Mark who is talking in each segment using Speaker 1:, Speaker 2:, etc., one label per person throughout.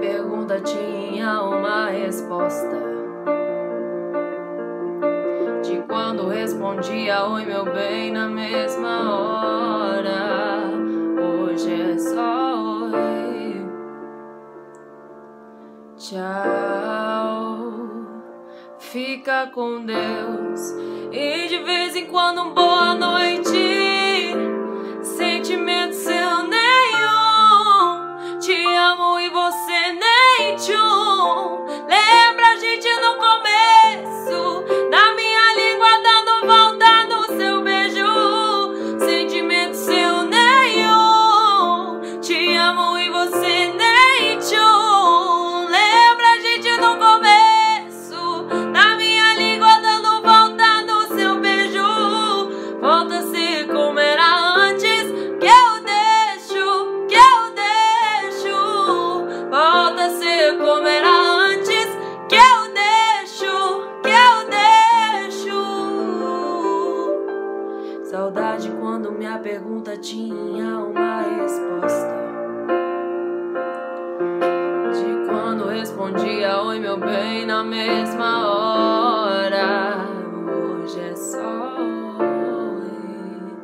Speaker 1: pergunta tinha uma resposta. De quando respondia oi meu bem na mesma hora. Hoje é só oi, tchau, fica com Deus. E de vez em quando boa noite, sentimento seu nenhum, te amo e você nem tchum. Lembra a gente no começo, na minha língua dando volta no seu beijo, sentimento seu nenhum, te amo e você nem tchum. Lembra a gente no começo, na minha língua dando volta no seu beijo, volta a ser como era antes, que eu deixo, volta a ser como era antes, que eu deixo. Saudade quando minha pergunta tinha uma resposta. De quando respondia oi meu bem na mesma hora. Hoje é só oi,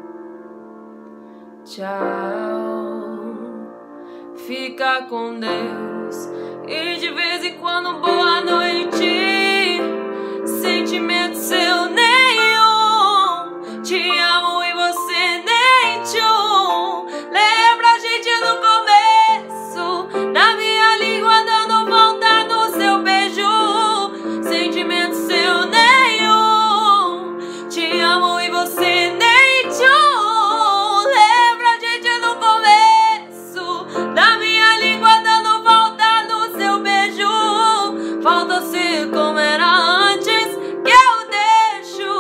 Speaker 1: tchau, fica com Deus. E de vez em quando boa noite, sentimento seu nenhum, te amo e você nem tchum. Lembra a gente no começo, na minha língua dando volta no seu beijo, sentimento seu nenhum, te amo e você nem tchum. Lembra a gente no começo, na minha língua dando volta no seu beijo, volta a ser como era antes, que eu deixo,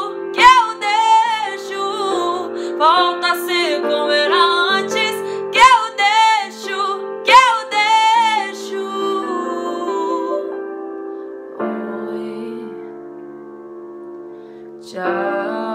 Speaker 1: volta a ser como era antes, que eu deixo. Oi, tchau.